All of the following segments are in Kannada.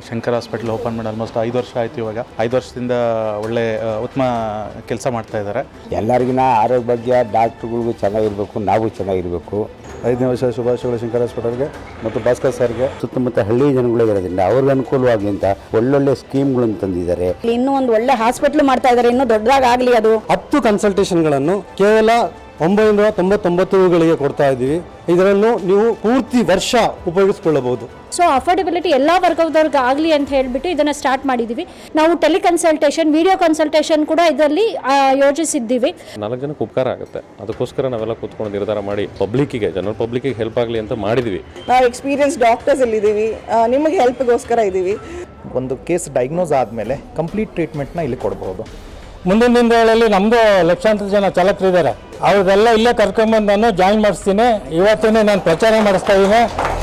ಶಂಕರ್ ಹಾಸ್ಪಿಟಲ್ ಓಪನ್ ಮಾಡಿ ಆಲ್ಮೋಸ್ಟ್ 5 ವರ್ಷ ಆಯಿತು. ಇವಾಗ 5 ವರ್ಷದಿಂದ ಒಳ್ಳೆ ಉತ್ತಮ ಕೆಲಸ ಮಾಡ್ತಾ ಇದ್ದಾರೆ. ಎಲ್ಲರಿಗಿನ ಆರೋಗ್ಯ ಬಗ್ಗೆ ಡಾಕ್ಟ್ರುಗಳಿಗೂ ಚೆನ್ನಾಗಿರಬೇಕು, ನಾವು ಚೆನ್ನಾಗಿರಬೇಕು. 5ನೇ ವರ್ಷ ಶುಭಾಶಯಗಳು ಶಂಕರ್ ಹಾಸ್ಪಿಟಲ್ಗೆ ಮತ್ತು ಭಾಸ್ಕರ್ ಸರ್ಗೆ. ಸುತ್ತಮುತ್ತ ಹಳ್ಳಿ ಜನಗಳಿರೋದ್ರಿಂದ ಅವ್ರಿಗೆ ಅನುಕೂಲವಾಗಲಿ ಅಂತ ಒಳ್ಳೊಳ್ಳೆ ಸ್ಕೀಮ್ಗಳನ್ನು ತಂದಿದ್ದಾರೆ. ಇನ್ನೂ ಒಂದು ಒಳ್ಳೆ ಹಾಸ್ಪಿಟಲ್ ಮಾಡ್ತಾ ಇದ್ದಾರೆ, ಇನ್ನೂ ದೊಡ್ಡದಾಗಲಿ. ಅದು 10 ಕನ್ಸಲ್ಟೇಷನ್ಗಳನ್ನು ಕೇವಲ 990 ಕೊಡ್ತಾ ಇದ್ದೀವಿ. ಇದನ್ನು ನೀವು ಪೂರ್ತಿ ವರ್ಷ ಉಪಯೋಗಿಸಿಕೊಳ್ಳಬಹುದು. ಸೊ ಅಫೋರ್ಡೆಬಿಲಿಟಿ ಎಲ್ಲ ವರ್ಗದವ್ರಿಗೆ ಆಗಲಿ ಅಂತ ಹೇಳಿಬಿಟ್ಟು ಇದನ್ನು ಸ್ಟಾರ್ಟ್ ಮಾಡಿದ್ದೀವಿ. ನಾವು ಟೆಲಿಕನ್ಸಲ್ಟೇಷನ್, ವಿಡಿಯೋ ಕನ್ಸಲ್ಟೇಷನ್ ಕೂಡ ಇದರಲ್ಲಿ ಯೋಜಿಸಿದ್ದೀವಿ. 4 ಜನಕ್ಕೆ ಉಪಕಾರ ಆಗುತ್ತೆ, ಅದಕ್ಕೋಸ್ಕರ ನಾವೆಲ್ಲ ಕೂತ್ಕೊಂಡು ನಿರ್ಧಾರ ಮಾಡಿ ಪಬ್ಲಿಕ್ಕಿಗೆ, ಜನರಲ್ ಪಬ್ಲಿಕ್ಕಿಗೆ ಹೆಲ್ಪ್ ಆಗಲಿ ಅಂತ ಮಾಡಿದ್ವಿ. ನಾವು ಎಕ್ಸ್ಪೀರಿಯನ್ಸ್ ಡಾಕ್ಟರ್ಸ್ ಇಲ್ಲಿದ್ದೀವಿ, ನಿಮಗೆ ಹೆಲ್ಪ್ಗೋಸ್ಕರ ಇದ್ದೀವಿ. ಒಂದು ಕೇಸ್ ಡಯಾಗ್ನೋಸ್ ಆದಮೇಲೆ ಕಂಪ್ಲೀಟ್ ಟ್ರೀಟ್ಮೆಂಟ್ನ ಇಲ್ಲಿ ಕೊಡ್ಬೋದು. ಮುಂದಿನ ದಿನಗಳಲ್ಲಿ ನಮ್ಮದು ಲಕ್ಷಾಂತರ ಜನ ಚಾಲಕರಿದ್ದಾರೆ, ಅವ್ರದ್ದೆಲ್ಲ ಇಲ್ಲೇ ಕರ್ಕೊಂಬಂದು ನಾನು ಜಾಯಿನ್ ಮಾಡಿಸ್ತೀನಿ. ಇವತ್ತೇ ನಾನು ಪ್ರಚಾರ ಮಾಡಿಸ್ತಾ ಇದ್ದೀನಿ.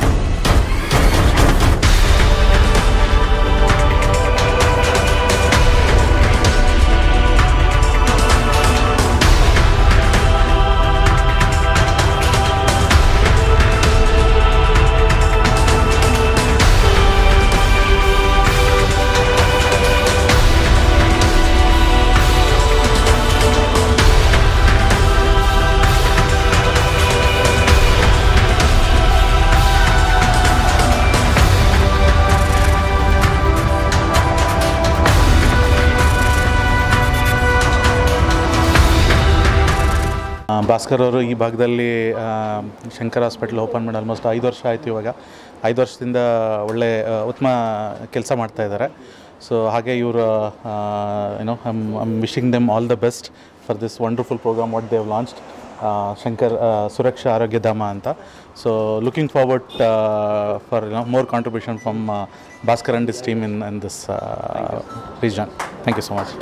ಭಾಸ್ಕರ್ ಅವರು ಈ ಭಾಗದಲ್ಲಿ ಶಂಕರ್ ಹಾಸ್ಪಿಟಲ್ ಓಪನ್ ಮಾಡಿ ಆಲ್ಮೋಸ್ಟ್ 5 ವರ್ಷ ಆಯಿತು. ಇವಾಗ 5 ವರ್ಷದಿಂದ ಒಳ್ಳೆ ಉತ್ತಮ ಕೆಲಸ ಮಾಡ್ತಾ ಇದ್ದಾರೆ. ಸೊ ಹಾಗೆ ಇವರು I'm wishing them all the best for this wonderful programme what they have launched, Shankar Suraksha Arogyadhama ಅಂತ. So looking forward for more contribution from Bhaskar and his team in this region. Thank you so much.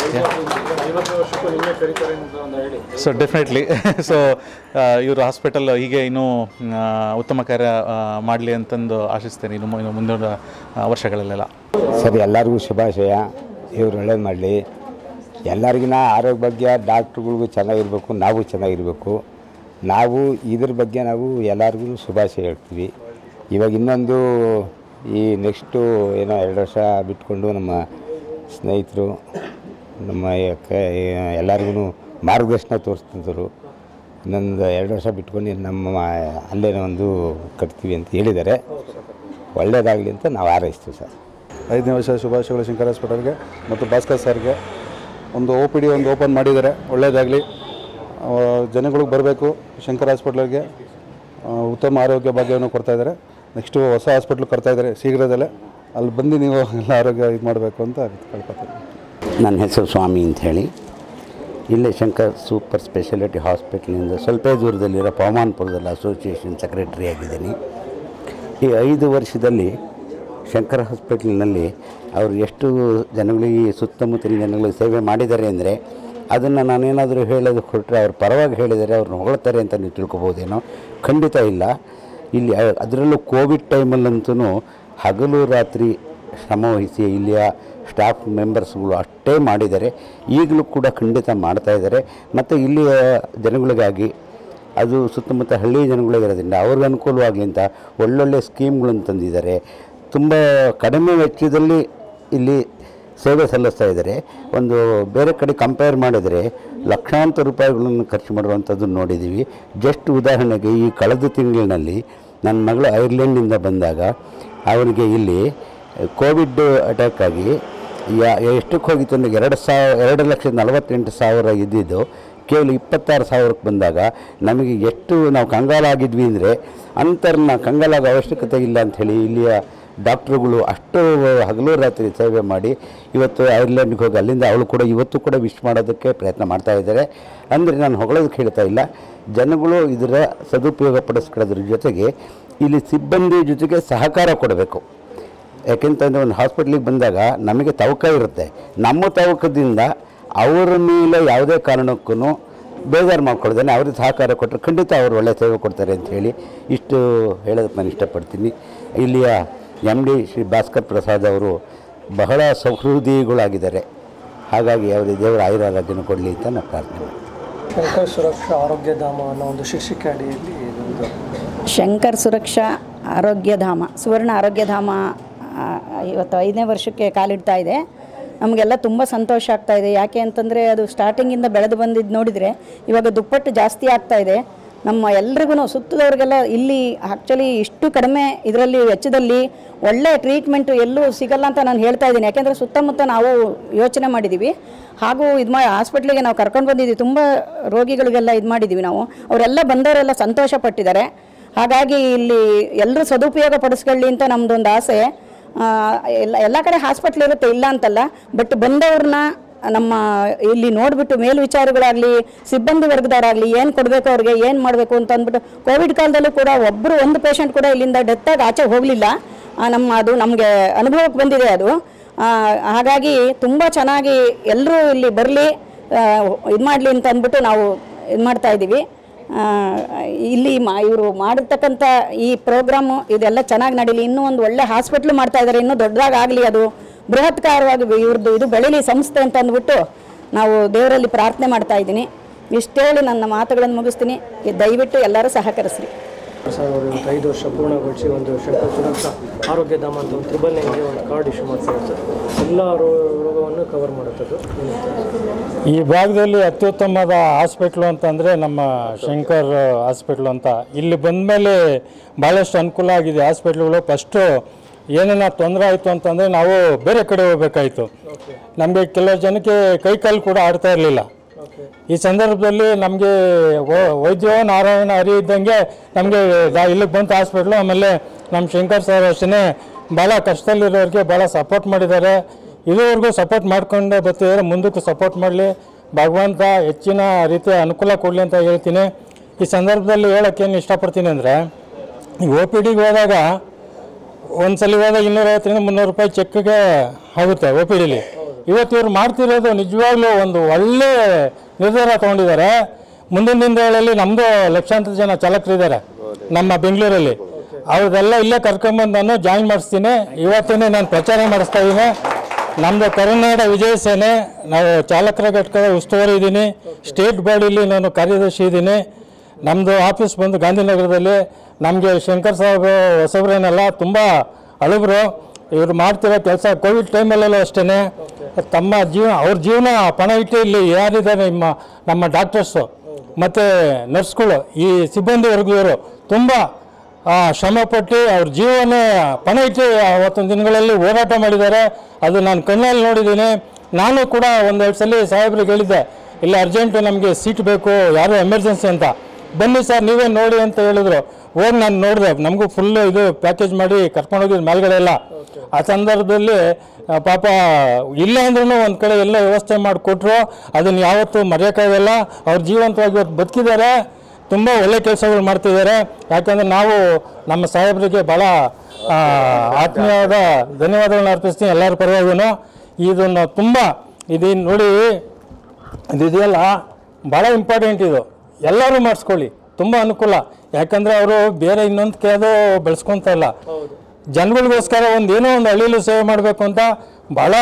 So definitely. So ಇವರು ಹಾಸ್ಪಿಟಲ್ ಹೀಗೆ ಇನ್ನೂ ಉತ್ತಮ ಕಾರ್ಯ ಮಾಡಲಿ ಅಂತಂದು ಆಶಿಸ್ತೇನೆ ಇನ್ನು ಮುಂದಿನ ವರ್ಷಗಳಲ್ಲೆಲ್ಲ. ಸರಿ, ಎಲ್ಲರಿಗೂ ಶುಭಾಶಯ. ಇವ್ರು ಒಳ್ಳೇದು ಮಾಡಲಿ. ಎಲ್ಲರಿಗಿನ ಆರೋಗ್ಯ ಬಗ್ಗೆ ಡಾಕ್ಟ್ರುಗಳಿಗೂ ಚೆನ್ನಾಗಿರಬೇಕು, ನಾವು ಚೆನ್ನಾಗಿರಬೇಕು. ನಾವು ಇದ್ರ ಬಗ್ಗೆ ನಾವು ಎಲ್ಲರಿಗೂ ಶುಭಾಶಯ ಹೇಳ್ತೀವಿ. ಇವಾಗ ಇನ್ನೊಂದು ಈ ನೆಕ್ಸ್ಟು 2 ವರ್ಷ ಬಿಟ್ಕೊಂಡು ನಮ್ಮ ಸ್ನೇಹಿತರು ನಮ್ಮ ಎಲ್ಲರಿಗೂ ಮಾರ್ಗದರ್ಶನ ತೋರಿಸ್ತಿದ್ದರು. ಇನ್ನೊಂದು 2 ವರ್ಷ ಬಿಟ್ಕೊಂಡು ನಮ್ಮ ಅಲ್ಲೇ ಒಂದು ಕಟ್ತೀವಿ ಅಂತ ಹೇಳಿದ್ದಾರೆ. ಒಳ್ಳೆಯದಾಗಲಿ ಅಂತ ನಾವು ಹಾರೈಸ್ತೀವಿ ಸರ್. 5ನೇ ವರ್ಷ ಶುಭಾಶಯಗಳು ಶಂಕರ್ ಹಾಸ್ಪಿಟಲ್ಗೆ ಮತ್ತು ಭಾಸ್ಕರ್ ಸರ್ಗೆ. ಒಂದು OPD ಓಪನ್ ಮಾಡಿದ್ದಾರೆ, ಒಳ್ಳೆಯದಾಗಲಿ. ಜನಗಳಿಗೆ ಬರಬೇಕು ಶಂಕರ್ ಹಾಸ್ಪಿಟ್ಲಿಗೆ, ಉತ್ತಮ ಆರೋಗ್ಯ ಭಾಗ್ಯವನ್ನು ಕೊಡ್ತಾಯಿದ್ದಾರೆ. ನೆಕ್ಸ್ಟು ಹೊಸ ಹಾಸ್ಪಿಟ್ಲ್ ಕೊಡ್ತಾಯಿದ್ದಾರೆ ಶೀಘ್ರದಲ್ಲೇ, ಅಲ್ಲಿ ಬಂದು ನೀವು ಎಲ್ಲ ಆರೋಗ್ಯ ಇದು ಮಾಡಬೇಕು ಅಂತ ಕೇಳ್ಕೊತೀನಿ. ನನ್ನ ಹೆಸರು ಸ್ವಾಮಿ ಅಂತ ಹೇಳಿ, ಇಲ್ಲೇ ಶಂಕರ್ ಸೂಪರ್ ಸ್ಪೆಷಾಲಿಟಿ ಹಾಸ್ಪಿಟ್ಲಿಂದ ಸ್ವಲ್ಪ ದೂರದಲ್ಲಿರೋ ಪವಮಾನ್ಪುರದಲ್ಲಿ ಅಸೋಸಿಯೇಷನ್ ಸೆಕ್ರೆಟರಿ ಆಗಿದ್ದೀನಿ. ಈ 5 ವರ್ಷದಲ್ಲಿ ಶಂಕರ್ ಹಾಸ್ಪಿಟ್ಲಿನಲ್ಲಿ ಅವರು ಎಷ್ಟು ಜನಗಳಿಗೆ, ಸುತ್ತಮುತ್ತಲಿನ ಜನಗಳಿಗೆ ಸೇವೆ ಮಾಡಿದ್ದಾರೆ ಅಂದರೆ ಅದನ್ನು ನಾನೇನಾದರೂ ಹೇಳೋದು ಕೊಟ್ಟರೆ ಅವ್ರ ಪರವಾಗಿ ಹೇಳಿದರೆ ಅವ್ರನ್ನ ಹೊಗಳ್ತಾರೆ ಅಂತ ನೀವು ತಿಳ್ಕೊಬೋದೇನೋ. ಖಂಡಿತ ಇಲ್ಲ. ಇಲ್ಲಿ ಅದರಲ್ಲೂ ಕೋವಿಡ್ ಟೈಮಲ್ಲಂತೂ ಹಗಲು ರಾತ್ರಿ ಶ್ರಮವಹಿಸಿ ಇಲ್ಲಿಯ ಸ್ಟಾಫ್ ಮೆಂಬರ್ಸ್ಗಳು ಅಷ್ಟೇ ಮಾಡಿದ್ದಾರೆ. ಈಗಲೂ ಕೂಡ ಖಂಡಿತ ಮಾಡ್ತಾಯಿದ್ದಾರೆ. ಮತ್ತು ಇಲ್ಲಿಯ ಜನಗಳಿಗಾಗಿ, ಅದು ಸುತ್ತಮುತ್ತ ಹಳ್ಳಿ ಜನಗಳಿರೋದ್ರಿಂದ ಅವ್ರಿಗೆ ಅನುಕೂಲವಾಗಲಿ ಅಂತ ಒಳ್ಳೊಳ್ಳೆ ಸ್ಕೀಮ್ಗಳನ್ನು ತಂದಿದ್ದಾರೆ. ತುಂಬ ಕಡಿಮೆ ವೆಚ್ಚದಲ್ಲಿ ಇಲ್ಲಿ ಸೇವೆ ಸಲ್ಲಿಸ್ತಾ ಇದ್ದಾರೆ. ಒಂದು ಬೇರೆ ಕಡೆ ಕಂಪೇರ್ ಮಾಡಿದರೆ ಲಕ್ಷಾಂತರ ರೂಪಾಯಿಗಳನ್ನು ಖರ್ಚು ಮಾಡುವಂಥದ್ದನ್ನು ನೋಡಿದ್ದೀವಿ. ಜಸ್ಟ್ ಉದಾಹರಣೆಗೆ ಈ ಕಳೆದ ತಿಂಗಳಿನಲ್ಲಿ ನನ್ನ ಮಗಳು ಐರ್ಲೆಂಡಿಂದ ಬಂದಾಗ ಅವರಿಗೆ ಇಲ್ಲಿ ಕೋವಿಡ್ ಅಟ್ಯಾಕ್ ಆಗಿ ಎಷ್ಟಕ್ಕೆ ಹೋಗಿತ್ತು ಅಂದರೆ 2,48,000 ಇದ್ದಿದ್ದು ಕೇವಲ 26,000ಕ್ಕೆ ಬಂದಾಗ ನಮಗೆ ಎಷ್ಟು ನಾವು ಕಂಗಾಲಾಗಿದ್ವಿ ಅಂದರೆ ಅಂತರ್ನ ಕಂಗಾಲಾಗೋ ಅವಶ್ಯಕತೆ ಇಲ್ಲ ಅಂಥೇಳಿ ಇಲ್ಲಿಯ ಡಾಕ್ಟ್ರುಗಳು ಅಷ್ಟು ಹಗಲು ರಾತ್ರಿ ಸೇವೆ ಮಾಡಿ ಇವತ್ತು ಐರ್ಲೆಂಡ್ಗೆ ಹೋಗಿ ಅಲ್ಲಿಂದ ಅವಳು ಕೂಡ ಇವತ್ತು ಕೂಡ ವಿಶ್ ಮಾಡೋದಕ್ಕೆ ಪ್ರಯತ್ನ ಮಾಡ್ತಾ ಇದ್ದಾರೆ. ಅಂದರೆ ನಾನು ಹೊಗಳೋದಕ್ಕೆ ಹೇಳ್ತಾ ಇಲ್ಲ, ಜನಗಳು ಇದರ ಸದುಪಯೋಗ ಪಡಿಸ್ಕೊಳ್ಳೋದ್ರ ಜೊತೆಗೆ ಇಲ್ಲಿ ಸಿಬ್ಬಂದಿ ಜೊತೆಗೆ ಸಹಕಾರ ಕೊಡಬೇಕು. ಯಾಕೆಂತಂದರೆ ಒಂದು ಹಾಸ್ಪಿಟ್ಲಿಗೆ ಬಂದಾಗ ನಮಗೆ ತವಕ ಇರುತ್ತೆ, ನಮ್ಮ ತವಕದಿಂದ ಅವರ ಮೇಲೆ ಯಾವುದೇ ಕಾರಣಕ್ಕೂ ಬೇಜಾರು ಮಾಡ್ಕೊಳ್ದೇನೆ ಅವ್ರಿಗೆ ಸಹಕಾರ ಕೊಟ್ಟರೆ ಖಂಡಿತ ಅವರು ಒಳ್ಳೆಯ ಸೇವೆ ಕೊಡ್ತಾರೆ ಅಂಥೇಳಿ ಇಷ್ಟು ಹೇಳೋದಕ್ಕೆ ನಾನು ಇಷ್ಟಪಡ್ತೀನಿ. ಇಲ್ಲಿಯ MD ಶ್ರೀ ಭಾಸ್ಕರ್ ಪ್ರಸಾದ್ ಅವರು ಬಹಳ ಸಹೃದಯಿಗಳಾಗಿದ್ದಾರೆ. ಹಾಗಾಗಿ ಅವರಿಗೆ ದೇವರ ಆಯುರಾರೋಗ್ಯನ ಕೊಡಲಿ ಅಂತ ನಾನು ಪ್ರಾರ್ಥನೆ ಮಾಡ್ತೀನಿ. ಶಂಕರ್ ಸುರಕ್ಷಾ ಆರೋಗ್ಯಧಾಮ ಅನ್ನೋ ಒಂದು ಶೀರ್ಷಿಕೆ ಅಡಿಯಲ್ಲಿ ಶಂಕರ್ ಸುರಕ್ಷಾ ಆರೋಗ್ಯಧಾಮ, ಸುವರ್ಣ ಆರೋಗ್ಯಧಾಮ ಇವತ್ತು 5ನೇ ವರ್ಷಕ್ಕೆ ಕಾಲಿಡ್ತಾ ಇದೆ. ನಮಗೆಲ್ಲ ತುಂಬ ಸಂತೋಷ ಆಗ್ತಾ ಇದೆ. ಯಾಕೆ ಅಂತಂದರೆ ಅದು ಸ್ಟಾರ್ಟಿಂಗಿಂದ ಬೆಳೆದು ಬಂದಿದ್ದು ನೋಡಿದರೆ ಇವಾಗ ದುಪ್ಪಟ್ಟು ಜಾಸ್ತಿ ಆಗ್ತಾ ಇದೆ. ನಮ್ಮ ಎಲ್ರಿಗೂ ಸುತ್ತದವ್ರಿಗೆಲ್ಲ ಇಲ್ಲಿ ಆ್ಯಕ್ಚುಲಿ ಇಷ್ಟು ಕಡಿಮೆ ಇದರಲ್ಲಿ ವೆಚ್ಚದಲ್ಲಿ ಒಳ್ಳೆ ಟ್ರೀಟ್ಮೆಂಟು ಎಲ್ಲೂ ಸಿಗಲ್ಲ ಅಂತ ನಾನು ಹೇಳ್ತಾ ಇದ್ದೀನಿ. ಯಾಕೆಂದರೆ ಸುತ್ತಮುತ್ತ ನಾವು ಯೋಚನೆ ಮಾಡಿದ್ದೀವಿ, ಹಾಗೂ ಹಾಸ್ಪಿಟ್ಲಿಗೆ ನಾವು ಕರ್ಕೊಂಡು ಬಂದಿದ್ದೀವಿ. ತುಂಬ ರೋಗಿಗಳಿಗೆಲ್ಲ ಇದು ಮಾಡಿದ್ದೀವಿ ನಾವು. ಅವರೆಲ್ಲ ಬಂದವರೆಲ್ಲ ಸಂತೋಷ ಪಟ್ಟಿದ್ದಾರೆ. ಹಾಗಾಗಿ ಇಲ್ಲಿ ಎಲ್ಲರೂ ಸದುಪಯೋಗ ಪಡಿಸ್ಕೊಳ್ಳಿ ಅಂತ ನಮ್ಮದೊಂದು ಆಸೆ. ಎಲ್ಲ ಕಡೆ ಹಾಸ್ಪಿಟ್ಲ್ ಇರುತ್ತೆ, ಇಲ್ಲ ಅಂತಲ್ಲ, ಬಟ್ ಬಂದವ್ರನ್ನ ನಮ್ಮ ಇಲ್ಲಿ ನೋಡಿಬಿಟ್ಟು ಮೇಲ್ವಿಚಾರಗಳಾಗಲಿ ಸಿಬ್ಬಂದಿ ವರ್ಗದವರಾಗಲಿ ಏನು ಕೊಡಬೇಕು ಅವ್ರಿಗೆ ಏನು ಮಾಡಬೇಕು ಅಂತ ಅಂದ್ಬಿಟ್ಟು ಕೋವಿಡ್ ಕಾಲದಲ್ಲೂ ಕೂಡ ಒಂದು ಪೇಷಂಟ್ ಕೂಡ ಇಲ್ಲಿಂದ ಡೆತ್ತಾಗಿ ಆಚೆ ಹೋಗಲಿಲ್ಲ. ಅದು ನಮಗೆ ಅನುಭವಕ್ಕೆ ಬಂದಿದೆ ಅದು. ಹಾಗಾಗಿ ತುಂಬ ಚೆನ್ನಾಗಿ ಎಲ್ಲರೂ ಇಲ್ಲಿ ಬರಲಿ, ಇದು ಮಾಡಲಿ ಅಂತ ಅಂದ್ಬಿಟ್ಟು ನಾವು ಇದು ಮಾಡ್ತಾಯಿದ್ದೀವಿ. ಇಲ್ಲಿ ಇವರು ಮಾಡಿರ್ತಕ್ಕಂಥ ಈ ಪ್ರೋಗ್ರಾಮು ಇದೆಲ್ಲ ಚೆನ್ನಾಗಿ ನಡೀಲಿ. ಇನ್ನೂ ಒಂದು ಒಳ್ಳೆ ಹಾಸ್ಪಿಟ್ಲು ಮಾಡ್ತಾಯಿದ್ದಾರೆ, ಇನ್ನೂ ದೊಡ್ಡದಾಗಲಿ, ಅದು ಬೃಹತ್ಕಾರವಾಗಿ ಇವ್ರದ್ದು ಇದು ಬೆಳೀಲಿ ಸಂಸ್ಥೆ ಅಂತ ಅಂದ್ಬಿಟ್ಟು ನಾವು ದೇವರಲ್ಲಿ ಪ್ರಾರ್ಥನೆ ಮಾಡ್ತಾ ಇದ್ದೀನಿ. ಇಷ್ಟೇಳಿ ನನ್ನ ಮಾತುಗಳನ್ನು ಮುಗಿಸ್ತೀನಿ. ದಯವಿಟ್ಟು ಎಲ್ಲರೂ ಸಹಕರಿಸ್ರಿ. ಅವರು 5 ವರ್ಷ ಪೂರ್ಣಗೊಳಿಸಿ ಒಂದು ಶಂಕರ್ ಸುರಕ್ಷಾ ಆರೋಗ್ಯಧಾಮ ಅಂತ ಒಂದು 999 ಒಂದು ಕಾರ್ಡ್ ಇಶ್ಯೂ ಮಾಡ್ತಾರೆ ಸರ್. ಎಲ್ಲ ರೋಗವನ್ನು ಕವರ್ ಮಾಡುತ್ತದೆ. ಈ ಭಾಗದಲ್ಲಿ ಅತ್ಯುತ್ತಮವಾದ ಹಾಸ್ಪಿಟ್ಲು ಅಂತಂದರೆ ನಮ್ಮ ಶಂಕರ್ ಹಾಸ್ಪಿಟ್ಲು ಅಂತ. ಇಲ್ಲಿ ಬಂದಮೇಲೆ ಭಾಳಷ್ಟು ಅನುಕೂಲ ಆಗಿದೆ ಹಾಸ್ಪಿಟ್ಲುಗಳು. ಫಸ್ಟು ಏನೇನ ತೊಂದರೆ ಆಯಿತು ಅಂತಂದರೆ ನಾವು ಬೇರೆ ಕಡೆ ಹೋಗ್ಬೇಕಾಯಿತು. ನಮಗೆ ಕೆಲವು ಜನಕ್ಕೆ ಕೈಕಾಲು ಕೂಡ ಆಡ್ತಾ ಇರಲಿಲ್ಲ. ಈ ಸಂದರ್ಭದಲ್ಲಿ ನಮಗೆ ವೈದ್ಯ ನಾರಾಯಣ ಹರಿ ಇದ್ದಂಗೆ ನಮಗೆ ಇಲ್ಲಿಗೆ ಬಂತು ಹಾಸ್ಪಿಟ್ಲು. ಆಮೇಲೆ ನಮ್ಮ ಶಂಕರ್ ಸರ್ ಅಷ್ಟೇ ಭಾಳ ಕಷ್ಟದಲ್ಲಿರೋರಿಗೆ ಭಾಳ ಸಪೋರ್ಟ್ ಮಾಡಿದ್ದಾರೆ. ಇದುವರೆಗೂ ಸಪೋರ್ಟ್ ಮಾಡ್ಕೊಂಡೇ ಬರ್ತಿದ್ದಾರೆ, ಮುಂದಕ್ಕೂ ಸಪೋರ್ಟ್ ಮಾಡಲಿ, ಭಗವಂತ ಹೆಚ್ಚಿನ ರೀತಿಯ ಅನುಕೂಲ ಕೊಡಲಿ ಅಂತ ಹೇಳ್ತೀನಿ. ಈ ಸಂದರ್ಭದಲ್ಲಿ ಹೇಳೋಕ್ಕೇನು ಇಷ್ಟಪಡ್ತೀನಿ ಅಂದರೆ, ಈಗ OPDಗೆ ಹೋದಾಗ ಒಂದು ಸಲ ಹೋದಾಗ 250-300 ರೂಪಾಯಿ ಚೆಕ್ಗೆ ಆಗುತ್ತೆ OPDಲಿ. ಇವತ್ತು ಇವ್ರು ಮಾಡ್ತಿರೋದು ನಿಜವಾಗ್ಲೂ ಒಂದು ಒಳ್ಳೆ ನಿರ್ಧಾರ ತೊಗೊಂಡಿದ್ದಾರೆ. ಮುಂದಿನ ದಿನಗಳಲ್ಲಿ ನಮ್ಮದು ಲಕ್ಷಾಂತರ ಜನ ಚಾಲಕರಿದ್ದಾರೆ ನಮ್ಮ ಬೆಂಗಳೂರಲ್ಲಿ. ಅವ್ರದ್ದೆಲ್ಲ ಇಲ್ಲೇ ಕರ್ಕೊಂಬಂದು ನಾನು ಜಾಯಿನ್ ಮಾಡಿಸ್ತೀನಿ. ಇವತ್ತೇ ನಾನು ಪ್ರಚಾರ ಮಾಡಿಸ್ತಾ ಇದ್ದೀನಿ. ನಮ್ಮದು ಕರುನಾಡ ವಿಜಯ ಸೇನೆ, ನಾವು ಚಾಲಕರ ಘಟಕದ ಉಸ್ತುವಾರಿ ಇದ್ದೀನಿ. ಸ್ಟೇಟ್ ಬಾಡಿಲಿ ನಾನು ಕಾರ್ಯದರ್ಶಿ ಇದ್ದೀನಿ. ನಮ್ಮದು ಆಫೀಸ್ ಬಂದು ಗಾಂಧಿನಗರದಲ್ಲಿ. ನಮಗೆ ಶಂಕರ್ ಸಾಹೇಬ್ ಹೊಸಬ್ರೇನಲ್ಲ, ತುಂಬ ಹಳಬರು. ಇವರು ಮಾಡ್ತಿರೋ ಕೆಲಸ ಕೋವಿಡ್ ಟೈಮಲ್ಲೂ ಅಷ್ಟೇ ಅವ್ರ ಜೀವನ ಪಣ ಇಟ್ಟು ಇಲ್ಲಿ ಯಾರಿದ್ದಾರೆ ನಮ್ಮ ಡಾಕ್ಟರ್ಸು ಮತ್ತು ನರ್ಸ್ಗಳು, ಈ ಸಿಬ್ಬಂದಿ ವರ್ಗದವರು ತುಂಬ ಶ್ರಮಪಟ್ಟು ಅವ್ರ ಜೀವನ ಪಣ ಇಟ್ಟು ಅವತ್ತಿನ ದಿನಗಳಲ್ಲಿ ಹೋರಾಟ ಮಾಡಿದ್ದಾರೆ. ಅದು ನಾನು ಕಣ್ಣಲ್ಲಿ ನೋಡಿದ್ದೀನಿ. ನಾನು ಕೂಡ 1-2 ಸಲ ಸಾಹೇಬ್ರಿಗೆ ಹೇಳಿದ್ದೆ, ಇಲ್ಲ ಅರ್ಜೆಂಟು ನಮಗೆ ಸೀಟ್ ಬೇಕು, ಯಾರೋ ಎಮರ್ಜೆನ್ಸಿ ಅಂತ. ಬನ್ನಿ ಸರ್ ನೀವೇ ನೋಡಿ ಅಂತ ಹೇಳಿದ್ರು. ಹೋಗಿ ನಾನು ನೋಡಿದೆ, ನಮಗೂ ಫುಲ್ ಇದು ಪ್ಯಾಕೇಜ್ ಮಾಡಿ ಕರ್ಕೊಂಡೋಗಿದ್ದು ಮೇಲ್ಗಡೆ ಎಲ್ಲ. ಆ ಸಂದರ್ಭದಲ್ಲಿ ಪಾಪ ಇಲ್ಲ ಅಂದ್ರೂ ಒಂದು ಕಡೆ ಎಲ್ಲ ವ್ಯವಸ್ಥೆ ಮಾಡಿಕೊಟ್ರು. ಅದನ್ನು ಯಾವತ್ತೂ ಮರೆಯೋಕ್ಕಾಗಲ್ಲ. ಅವ್ರು ಜೀವಂತವಾಗಿ ಇವತ್ತು ಬದುಕಿದ್ದಾರೆ, ತುಂಬ ಒಳ್ಳೆ ಕೆಲಸಗಳು ಮಾಡ್ತಿದ್ದಾರೆ. ಯಾಕಂದರೆ ನಾವು ನಮ್ಮ ಸಾಹೇಬರಿಗೆ ಭಾಳ ಆತ್ಮೀಯವಾದ ಧನ್ಯವಾದಗಳನ್ನ ಅರ್ಪಿಸ್ತೀನಿ ಎಲ್ಲರ ಪರವಾಗಿಯೂ. ಇದನ್ನು ತುಂಬ ಇದೇನು ನೋಡಿ, ಇದೆಯಲ್ಲ ಭಾಳ ಇಂಪಾರ್ಟೆಂಟ್. ಇದು ಎಲ್ಲರೂ ಮಾಡಿಸ್ಕೊಳ್ಳಿ, ತುಂಬ ಅನುಕೂಲ. ಯಾಕಂದರೆ ಅವರು ಬೇರೆ ಇನ್ನೊಂದು ಯಾವುದೋ ಬೆಳೆಸ್ಕೊತಾ ಇಲ್ಲ, ಜನಗಳಿಗೋಸ್ಕರ ಏನೋ ಒಂದು ಹಳ್ಳಿಲೂ ಸೇವೆ ಮಾಡಬೇಕು ಅಂತ ಭಾಳ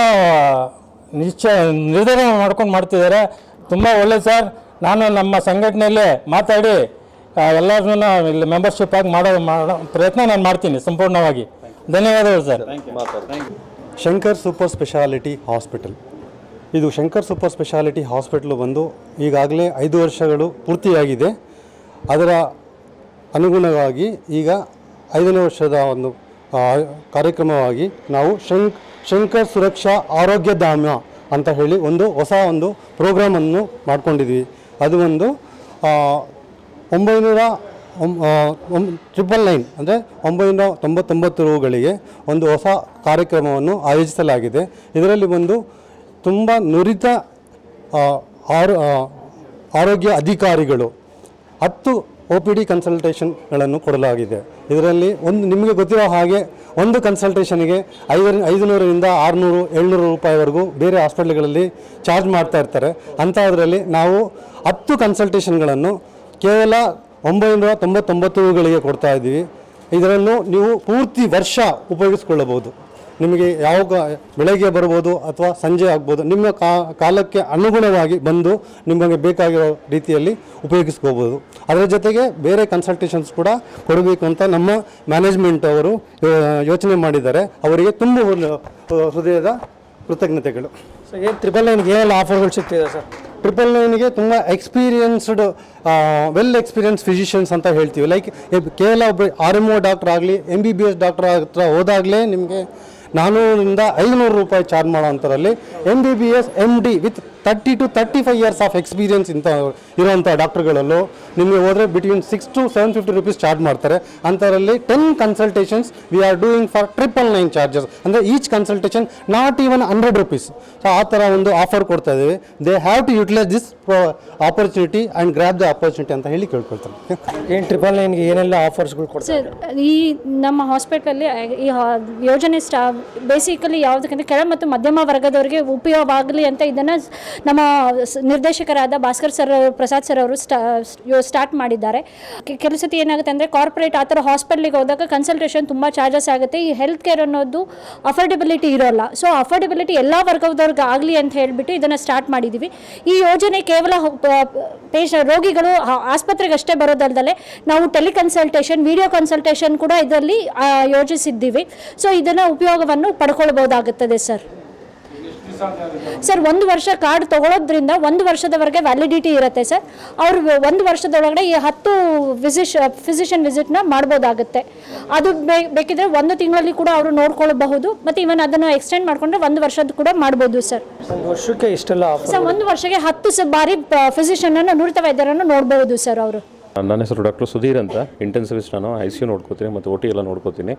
ನಿರ್ಧಾರ ಮಾಡ್ಕೊಂಡು ಮಾಡ್ತಿದ್ದಾರೆ. ತುಂಬ ಒಳ್ಳೆಯದು ಸರ್. ನಾನು ನಮ್ಮ ಸಂಘಟನೆಯಲ್ಲೇ ಮಾತಾಡಿ ಎಲ್ಲರನ್ನೂ ಇಲ್ಲಿ ಮೆಂಬರ್ಶಿಪ್ ಆಗಿ ಮಾಡೋ ಪ್ರಯತ್ನ ನಾನು ಮಾಡ್ತೀನಿ ಸಂಪೂರ್ಣವಾಗಿ. ಧನ್ಯವಾದಗಳು sir. Shankar super speciality hospital, ಇದು ಶಂಕರ್ ಸೂಪರ್ ಸ್ಪೆಷಾಲಿಟಿ ಹಾಸ್ಪಿಟ್ಲು ಬಂದು ಈಗಾಗಲೇ 5 ವರ್ಷಗಳು ಪೂರ್ತಿಯಾಗಿದೆ. ಅದರ ಅನುಗುಣವಾಗಿ ಈಗ 5ನೇ ವರ್ಷದ ಒಂದು ಕಾರ್ಯಕ್ರಮವಾಗಿ ನಾವು ಶಂಕರ್ ಸುರಕ್ಷಾ ಆರೋಗ್ಯಧಾಮ ಅಂತ ಹೇಳಿ ಹೊಸ ಪ್ರೋಗ್ರಾಮನ್ನು ಮಾಡ್ಕೊಂಡಿದ್ವಿ. ಅದು 999 ಅಂದರೆ 999 ರೂಗಳಿಗೆ ಒಂದು ಹೊಸ ಕಾರ್ಯಕ್ರಮವನ್ನು ಆಯೋಜಿಸಲಾಗಿದೆ. ಇದರಲ್ಲಿ ತುಂಬ ನುರಿತ ಆರೋಗ್ಯ ಅಧಿಕಾರಿಗಳು 10 OPD ಕನ್ಸಲ್ಟೇಷನ್ಗಳನ್ನು ಕೊಡಲಾಗಿದೆ. ಇದರಲ್ಲಿ ನಿಮಗೆ ಗೊತ್ತಿರೋ ಹಾಗೆ ಒಂದು ಕನ್ಸಲ್ಟೇಷನ್ಗೆ 500ರಿಂದ 600, 700 ರೂಪಾಯಿವರೆಗೂ ಬೇರೆ ಹಾಸ್ಪಿಟ್ಲ್ಗಳಲ್ಲಿ ಚಾರ್ಜ್ ಮಾಡ್ತಾ ಇರ್ತಾರೆ. ಅಂಥದ್ರಲ್ಲಿ ನಾವು 10 ಕನ್ಸಲ್ಟೇಷನ್ಗಳನ್ನು ಕೇವಲ 999 ರೂಗಳಿಗೆ ಕೊಡ್ತಾ ಇದ್ದೀವಿ. ಇದನ್ನು ನೀವು ಪೂರ್ತಿ ವರ್ಷ ಉಪಯೋಗಿಸ್ಕೊಳ್ಳಬಹುದು. ನಿಮಗೆ ಬೆಳಗ್ಗೆ ಬರ್ಬೋದು ಅಥವಾ ಸಂಜೆ ಆಗ್ಬೋದು, ನಿಮ್ಮ ಕಾಲಕ್ಕೆ ಅನುಗುಣವಾಗಿ ಬಂದು ನಿಮಗೆ ಬೇಕಾಗಿರೋ ರೀತಿಯಲ್ಲಿ ಉಪಯೋಗಿಸ್ಕೋಬೋದು. ಅದರ ಜೊತೆಗೆ ಬೇರೆ ಕನ್ಸಲ್ಟೇಷನ್ಸ್ ಕೂಡ ಕೊಡಬೇಕು ಅಂತ ನಮ್ಮ ಮ್ಯಾನೇಜ್ಮೆಂಟ್ ಅವರು ಯೋಚನೆ ಮಾಡಿದ್ದಾರೆ. ಅವರಿಗೆ ತುಂಬ ಹೃದಯದ ಕೃತಜ್ಞತೆಗಳು. ಸೊ ಏನು 999ಗೆ ಏನೆಲ್ಲ ಆಫರ್ಗಳು ಸಿಗ್ತಿದೆ ಸರ್? 999ಗೆ ತುಂಬ ಎಕ್ಸ್ಪೀರಿಯನ್ಸ್ಡ್ ವೆಲ್ ಎಕ್ಸ್ಪೀರಿಯನ್ಸ್ ಫಿಸಿಷಿಯನ್ಸ್ ಅಂತ ಹೇಳ್ತೀವಿ. ಲೈಕ್ ಕೇವಲ ಒಬ್ಬ RMO ಡಾಕ್ಟರ್ ಆಗಲಿ MBBS ಡಾಕ್ಟರ್ ಹತ್ರ ಹೋದಾಗಲೇ ನಿಮಗೆ 400ರಿಂದ 500 ರೂಪಾಯಿ ಚಾರ್ಜ್ ಮಾಡೋ ಅಂಥದ್ರಲ್ಲಿ MBBS MD with 30 to 35 years of experience ಇರೋಂಥ ಡಾಕ್ಟರ್ಗಳಲ್ಲೂ ನಿಮಗೆ ಹೋದರೆ ಬಿಟ್ವೀನ್ 6 to 750 ರೂಪೀಸ್ ಚಾರ್ಜ್ ಮಾಡ್ತಾರೆ. ಅಂಥದ್ರಲ್ಲಿ 10 consultations we are doing for 999 charges. ಅಂದರೆ each consultation not even 100 rupees. So ಆ ಥರ ಒಂದು ಆಫರ್ ಕೊಡ್ತಾ ಇದ್ದೀವಿ. They have to utilise this opportunity and grab the opportunity ಅಂತ ಹೇಳಿ ಕೇಳ್ಕೊಳ್ತಾರೆ. ಏನು 999ಗೆ ಏನೆಲ್ಲ ಆಫರ್ಸ್ಗಳು ಕೊಡ್ತಾರೆ ಸರ್? ಈ ನಮ್ಮ ಹಾಸ್ಪಿಟಲಲ್ಲಿ ಈ ಯೋಜನೆ ಬೇಸಿಕಲಿ ಯಾವುದಕ್ಕಂದ್ರೆ ಕೆಳ ಮತ್ತು ಮಧ್ಯಮ ವರ್ಗದವರಿಗೆ ಉಪಯೋಗವಾಗಲಿ ಅಂತ ಇದನ್ನು ನಮ್ಮ ನಿರ್ದೇಶಕರಾದ ಭಾಸ್ಕರ್ ಸರ್ ಪ್ರಸಾದ್ ಸರ್ ಅವರು ಸ್ಟಾರ್ಟ್ ಮಾಡಿದ್ದಾರೆ. ಕೆಲವು ಸತಿ ಏನಾಗುತ್ತೆ ಅಂದರೆ ಕಾರ್ಪೊರೇಟ್ ಆ ಥರ ಹಾಸ್ಪಿಟ್ಲಿಗೆ ಹೋದಾಗ ಕನ್ಸಲ್ಟೇಷನ್ ತುಂಬ ಚಾರ್ಜಸ್ ಆಗುತ್ತೆ. ಈ ಹೆಲ್ತ್ ಕೇರ್ ಅನ್ನೋದು ಅಫೋರ್ಡೆಬಿಲಿಟಿ ಇರೋಲ್ಲ. ಸೊ ಅಫೋರ್ಡೆಬಿಲಿಟಿ ಎಲ್ಲ ವರ್ಗದವ್ರಿಗೆ ಆಗಲಿ ಅಂತ ಹೇಳಿಬಿಟ್ಟು ಇದನ್ನು ಸ್ಟಾರ್ಟ್ ಮಾಡಿದ್ದೀವಿ. ಈ ಯೋಜನೆ ಕೇವಲ ರೋಗಿಗಳು ಆಸ್ಪತ್ರೆಗೆ ಅಷ್ಟೇ ಬರೋದಲ್ಲದೆ ನಾವು ಟೆಲಿಕನ್ಸಲ್ಟೇಷನ್, ವಿಡಿಯೋ ಕನ್ಸಲ್ಟೇಷನ್ ಕೂಡ ಇದರಲ್ಲಿ ಯೋಜಿಸಿದ್ದೀವಿ. ಸೊ ಇದನ್ನು ಉಪಯೋಗವನ್ನು ಪಡ್ಕೊಳ್ಬೋದಾಗುತ್ತದೆ ಸರ್. 1 ವರ್ಷ ಕಾರ್ಡ್ ತಗೊಳ್ಳೋದ್ರಿಂದ 1 ವರ್ಷದವರೆಗೆ ವ್ಯಾಲಿಡಿಟಿ ಇರುತ್ತೆ ಸರ್. ಅವರು 1 ವರ್ಷದೊಳಗಡೆ ಈ 10 ಫಿಸಿಷಿಯನ್ ವಿಸಿಟ್ನ ಮಾಡ್ಬೋದಾಗುತ್ತೆ. ಅದು ಬೇಕಿದ್ರೆ 1 ತಿಂಗಳಲ್ಲಿ ಕೂಡ ಅವರು ನೋಡ್ಕೊಳ್ಬಹುದು. ಮತ್ತು ಇವನ್ ಅದನ್ನು ಎಕ್ಸ್ಟೆಂಡ್ ಮಾಡಿಕೊಂಡ್ರೆ 1 ವರ್ಷದ ಕೂಡ ಮಾಡ್ಬೋದು ಸರ್. ಒಂದು ವರ್ಷಕ್ಕೆ ಇಷ್ಟೆಲ್ಲ ಸರ್ 1 ವರ್ಷಕ್ಕೆ 10 ಬಾರಿ ಫಿಸಿಷಿಯನನ್ನು ನುರಿತ ವೈದ್ಯರನ್ನು ನೋಡ್ಬೋದು ಸರ್ ಅವರು. ನನ್ನ ಹೆಸರು ಡಾಕ್ಟರ್ ಸುಧೀರ್ ಅಂತ, ಇಂಟೆನ್ಸಿವಿಸ್ಟ್. ನಾನು ICU ನೋಡ್ಕೋತೀನಿ ಮತ್ತು OT ಎಲ್ಲ ನೋಡ್ಕೋತೀನಿ.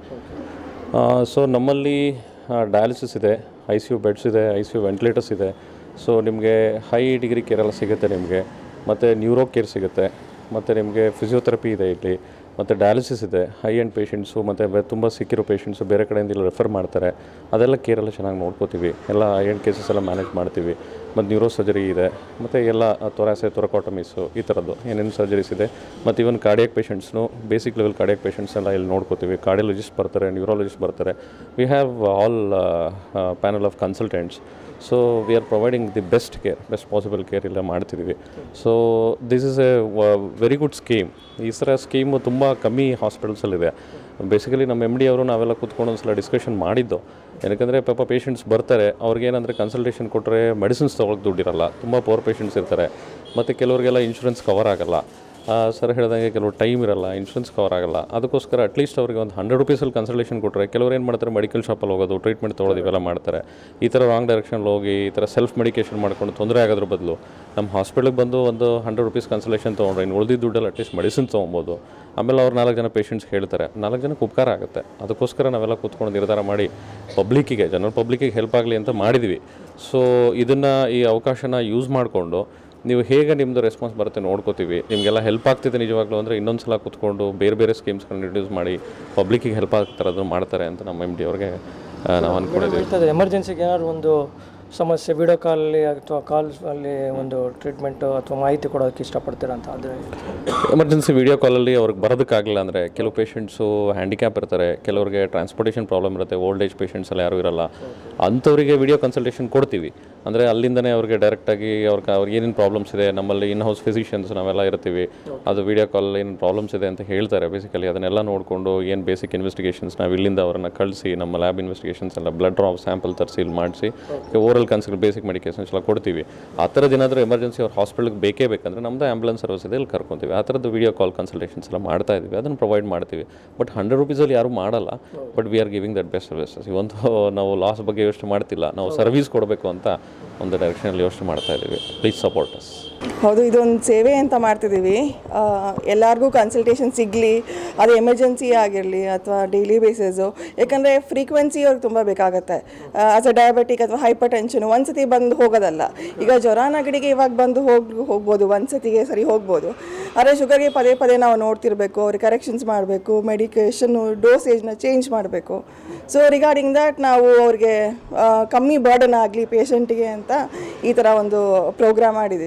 ಸೊ ನಮ್ಮಲ್ಲಿ ಡಯಾಲಿಸಿಸ್ ಇದೆ, ICU ಬೆಡ್ಸ್ ಇದೆ, ICU ವೆಂಟಿಲೇಟರ್ಸ್ ಇದೆ. ಸೊ ನಿಮಗೆ ಹೈ ಡಿಗ್ರಿ ಕೇರ್ ಎಲ್ಲ ಸಿಗುತ್ತೆ ನಿಮಗೆ. ಮತ್ತು ನ್ಯೂರೋ ಕೇರ್ ಸಿಗುತ್ತೆ, ಮತ್ತು ನಿಮಗೆ ಫಿಸಿಯೋಥೆರಪಿ ಇದೆ ಇಲ್ಲಿ, ಮತ್ತು ಡಯಾಲಿಸಿಸ್ ಇದೆ. ಹೈ ಎಂಡ್ ಪೇಷಂಟ್ಸು ಮತ್ತು ತುಂಬ ಸಿಕ್ಕಿರೋ ಪೇಷಂಟ್ಸು ಬೇರೆ ಕಡೆಯಿಂದ ಇಲ್ಲಿ ರೆಫರ್ ಮಾಡ್ತಾರೆ. ಅದೆಲ್ಲ ಕೇರೆಲ್ಲ ಚೆನ್ನಾಗಿ ನೋಡ್ಕೋತೀವಿ. ಎಲ್ಲ ಹೈ ಎಂಡ್ ಕೇಸಸ್ ಎಲ್ಲ ಮ್ಯಾನೇಜ್ ಮಾಡ್ತೀವಿ. ಮತ್ತು ನ್ಯೂರೋ ಸರ್ಜರಿ ಇದೆ, ಮತ್ತು ಎಲ್ಲ ತೊರಾಕೋಟಮೀಸು ಈ ಥರದ್ದು ಏನೇನು ಸರ್ಜರೀಸ್ ಇದೆ. ಮತ್ತು ಇವನ್ ಕಾರ್ಡಿಯಾಕ್ ಪೇಷಂಟ್ಸ್ನು, ಬೇಸಿಕ್ ಲೆವೆಲ್ ಕಾರ್ಡಿಯಾಕ್ ಪೇಷಂಟ್ಸ್ ಎಲ್ಲ ಇಲ್ಲಿ ನೋಡ್ಕೋತೀವಿ. ಕಾರ್ಡಿಯಾಲಜಿಸ್ಟ್ ಬರ್ತಾರೆ, ನ್ಯೂರಾಲಜಿಸ್ಟ್ ಬರ್ತಾರೆ. We have all panel of consultants. So we are providing the best possible care ಇಲ್ಲ ಮಾಡ್ತಿದ್ದೀವಿ. So this is a very good scheme. ಈ ಥರ ಸ್ಕೀಮು ತುಂಬ ಕಮ್ಮಿ ಹಾಸ್ಪಿಟಲ್ಸಲ್ಲಿದೆ. ಬೇಸಿಕಲಿ ನಮ್ಮ MD ಅವರು ನಾವೆಲ್ಲ ಕೂತ್ಕೊಂಡು ಒಂದು ಸಲ ಡಿಸ್ಕಷನ್ ಮಾಡಿದ್ದು. ಏನಕ್ಕೆ ಪಾಪ ಪೇಷಂಟ್ಸ್ ಬರ್ತಾರೆ, ಅವ್ರಿಗೇನಂದರೆ ಕನ್ಸಲ್ಟೇಷನ್ ಕೊಟ್ಟರೆ ಮೆಡಿಸಿನ್ಸ್ ತೊಗೊಳಕ್ಕೆ ದುಡ್ಡಿರಲ್ಲ. ತುಂಬ ಪೋರ್ ಪೇಷಂಟ್ಸ್ ಇರ್ತಾರೆ. ಮತ್ತು ಕೆಲವರಿಗೆಲ್ಲ ಇನ್ಶೂರೆನ್ಸ್ ಕವರ್ ಆಗೋಲ್ಲ. ಸರ್ ಹೇಳಿದಂಗೆ ಕೆಲವು ಟೈಮ್ ಇರಲ್ಲ, ಇನ್ಶೂರೆನ್ಸ್ ಕವರ್ ಆಗೋಲ್ಲ. ಅದಕ್ಕೋಸ್ಕರ ಅಟ್ಲೀಸ್ಟ್ ಅವರಿಗೆ ಒಂದು 100 ರೂಪೀಸಲ್ಲಿ ಕನ್ಸಲ್ಟೇಷನ್ ಕೊಟ್ಟರೆ, ಕೆಲವರು ಏನು ಮಾಡ್ತಾರೆ, ಮೆಡಿಕಲ್ ಶಾಪಲ್ಲಿ ಹೋಗೋದು, ಟ್ರೀಟ್ಮೆಂಟ್ ತೊಗೊಳೋದು ಇವೆಲ್ಲ ಮಾಡ್ತಾರೆ. ಈ ಥರ ರಾಂಗ್ ಡೈರೆಕ್ಷನಲ್ಲಿ ಹೋಗಿ ಈ ಥರ ಸೆಲ್ಫ್ ಮೆಡಿಕೇಷನ್ ಮಾಡ್ಕೊಂಡು ತೊಂದರೆ ಆಗೋದ್ರ ಬದಲು ನಮ್ಮ ಹಾಸ್ಪಿಟ್ಲಿಗೆ ಬಂದು ಒಂದು 100 ರೂಪೀಸ್ ಕನ್ಸಲ್ಟೇಷನ್ ತೊಗೊಂಡ್ರೆ ಇನ್ನು ಉಳಿದಿದ್ದ ದುಡ್ಡಲ್ಲಿ ಅಟ್ಲೀಸ್ಟ್ ಮೆಡಿಸಿನ್ ತೊಗೊಬೋದು. ಆಮೇಲೆ ಅವ್ರು 4 ಜನ ಪೇಷಂಟ್ಸ್ ಹೇಳ್ತಾರೆ, 4 ಜನಕ್ಕೆ ಉಪಕಾರ ಆಗುತ್ತೆ. ಅದಕ್ಕೋಸ್ಕರ ನಾವೆಲ್ಲ ಕೂತ್ಕೊಂಡು ನಿರ್ಧಾರ ಮಾಡಿ ಜನರಲ್ ಪಬ್ಲಿಕ್ಕಿಗೆ ಹೆಲ್ಪ್ ಆಗಲಿ ಅಂತ ಮಾಡಿದ್ವಿ. ಸೊ ಇದನ್ನು, ಈ ಅವಕಾಶನ ಯೂಸ್ ಮಾಡಿಕೊಂಡು ನೀವು ಹೇಗೆ ನಿಮ್ಮದು ರೆಸ್ಪಾನ್ಸ್ ಬರುತ್ತೆ ನೋಡ್ಕೋತೀವಿ. ನಿಮಗೆಲ್ಲ ಹೆಲ್ಪ್ ಆಗ್ತಿದೆ ನಿಜವಾಗ್ಲೂ ಅಂದರೆ ಇನ್ನೊಂದು ಸಲ ಕೂತ್ಕೊಂಡು ಬೇರೆ ಸ್ಕೀಮ್ಸ್ಗಳನ್ನ ಇಂಟ್ರೊಡ್ಯೂಸ್ ಮಾಡಿ ಪಬ್ಲಿಕ್ಕಿಗೆ ಹೆಲ್ಪ್ ಆಗ್ತಾರದು ಮಾಡ್ತಾರೆ ಅಂತ ನಮ್ಮ MD ಅವ್ರಿಗೆ ನಾವು ಅಂದ್ಕೊಂಡಿದ್ದೀವಿ. ಎಮರ್ಜೆನ್ಸಿಗೆ ಏನಾದ್ರು ಒಂದು ಸಮಸ್ಯೆ ವಿಡಿಯೋ ಕಾಲಲ್ಲಿ ಅಥವಾ ಕಾಲ್ಸಲ್ಲಿ ಒಂದು ಟ್ರೀಟ್ಮೆಂಟು ಅಥವಾ ಮಾಹಿತಿ ಕೊಡೋದಕ್ಕೆ ಇಷ್ಟಪಡ್ತೀರಾ ಅಂತ? ಆದರೆ ಎಮರ್ಜೆನ್ಸಿ ವೀಡಿಯೋ ಕಾಲಲ್ಲಿ ಅವ್ರಿಗೆ ಬರೋದಕ್ಕಾಗಲಿಲ್ಲ ಅಂದರೆ ಕೆಲವು ಪೇಷಂಟ್ಸು ಹ್ಯಾಂಡಿಕ್ಯಾಪ್ ಇರ್ತಾರೆ, ಕೆಲವರಿಗೆ ಟ್ರಾನ್ಸ್ಪೋರ್ಟೇಷನ್ ಪ್ರಾಬ್ಲಮ್ ಇರುತ್ತೆ, ಓಲ್ಡ್ ಏಜ್ ಪೇಷಂಟ್ಸ್ ಎಲ್ಲ ಯಾರೂ ಇರಲ್ಲ. ಅಂಥವರಿಗೆ ವೀಡಿಯೋ ಕನ್ಸಲ್ಟೇಷನ್ ಕೊಡ್ತೀವಿ. ಅಂದರೆ ಅಲ್ಲಿಂದನೇ ಅವ್ರಿಗೆ ಡೈರೆಕ್ಟಾಗಿ ಅವ್ರಿಗೆ ಏನೇನು ಪ್ರಾಬ್ಲಮ್ಸ್ ಇದೆ, ನಮ್ಮಲ್ಲಿ ಇನ್ ಹೌಸ್ ಫಿಸಿಷಿಯನ್ಸ್ ನಾವೆಲ್ಲ ಇರ್ತೀವಿ. ಅದು ವೀಡಿಯೋ ಕಾಲಲ್ಲಿ ಏನು ಪ್ರಾಬ್ಲಮ್ಸ್ ಇದೆ ಅಂತ ಹೇಳ್ತಾರೆ. ಬೇಸಿಕಲಿ ಅದನ್ನೆಲ್ಲ ನೋಡಿಕೊಂಡು ಏನು ಬೇಸಿಕ್ ಇನ್ವೆಸ್ಟಿಗೇಷನ್ಸ್ ನಾವು ಇಲ್ಲಿಂದ ಅವರನ್ನು ಕಳಿಸಿ ನಮ್ಮ ಲ್ಯಾಬ್ ಇನ್ವೆಸ್ಟಿಗೇಷನ್ಸ್ ಎಲ್ಲ ಬ್ಲಡ್ ಡ್ರಾ ಸ್ಯಾಂಪಲ್ ತರಿಸಿ ಇಲ್ಲಿ ಮಾಡಿಸಿ ಓರಲ್ ಬೇಸಿಕ್ ಮೆಡಿಕೇಷನ್ಸ್ ಎಲ್ಲ ಕೊಡ್ತೀವಿ. ಆ ಥರದ್ದು ಏನಾದರೂ ಎಮರ್ಜೆನ್ಸಿ ಅವ್ರ ಹಾಸ್ಪಿಟಲ್ಗೆ ಬೇಕೇ ಬೇಕಂದರೆ ನಮ್ಮದು ಆ್ಯಂಬುಲೆನ್ಸ್ ಸರ್ವಿಸ್ ಇದೆ, ಇಲ್ಲಿ ಕರ್ಕೊತೀವಿ. ಆ ಥರದ್ದು ವೀಡಿಯೋ ಕಾಲ್ ಕನ್ಸಲ್ಟೇಷನ್ಸ್ ಎಲ್ಲ ಮಾಡ್ತಾ ಇದ್ದೀವಿ, ಅದನ್ನು ಪ್ರೊವೈಡ್ ಮಾಡ್ತೀವಿ. ಬಟ್ 100 ರೂಪೀಸಲ್ಲಿ ಯಾರೂ ಮಾಡಲ್ಲ. But we are giving that best services. ಇವತ್ತು ನಾವು ಲಾಸ್ ಬಗ್ಗೆ ಯೋಚನೆ ಮಾಡ್ತಿಲ್ಲ, ನಾವು ಸರ್ವಿಸ್ ಕೊಡಬೇಕು ಅಂತ ಒಂದು ಡೈರೆಕ್ಷನಲ್ಲಿ ಯೋಚನೆ ಮಾಡ್ತಾ ಇದ್ದೀವಿ. Please support us. ಹೌದು, ಇದೊಂದು ಸೇವೆ ಅಂತ ಮಾಡ್ತಿದ್ದೀವಿ. ಎಲ್ಲರಿಗೂ ಕನ್ಸಲ್ಟೇಷನ್ ಸಿಗಲಿ, ಅದು ಎಮರ್ಜೆನ್ಸಿ ಆಗಿರಲಿ ಅಥವಾ ಡೈಲಿ ಬೇಸಿಸು. ಯಾಕಂದರೆ ಫ್ರೀಕ್ವೆನ್ಸಿ ಅವ್ರಿಗೆ ತುಂಬ ಬೇಕಾಗುತ್ತೆ. ಆಸ್ ಅ ಡಯಾಬಿಟಿಕ್ ಅಥವಾ ಹೈಪರ್ ಟೆನ್ಷನು ಒಂದು ಸತಿ ಬಂದು ಹೋಗೋದಲ್ಲ. ಈಗ ಜ್ವರ ನೆಗಡಿಗೆ ಇವಾಗ ಬಂದು ಹೋಗ್ಬೋದು, ಒಂದು ಸತಿಗೆ ಸರಿ ಹೋಗ್ಬೋದು. ಆದರೆ ಶುಗರ್ಗೆ ಪದೇ ನಾವು ನೋಡ್ತಿರ್ಬೇಕು, ಅವ್ರಿಗೆ ಕರೆಕ್ಷನ್ಸ್ ಮಾಡಬೇಕು, ಮೆಡಿಕೇಷನ್ನು ಡೋಸೇಜ್ನ ಚೇಂಜ್ ಮಾಡಬೇಕು. ಸೊ ರಿಗಾರ್ಡಿಂಗ್ ದ್ಯಾಟ್ ನಾವು ಅವ್ರಿಗೆ ಕಮ್ಮಿ ಬರ್ಡನ್ ಆಗಲಿ ಪೇಷಂಟಿಗೆ ಅಂತ ಈ ಥರ ಒಂದು ಪ್ರೋಗ್ರಾಮ್ ಮಾಡಿದ್ದೀವಿ.